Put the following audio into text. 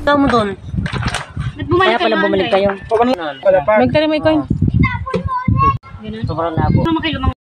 Ikaw mo doon. Kaya pala bumalik kayo. Magkano may coin? Sobrang labo.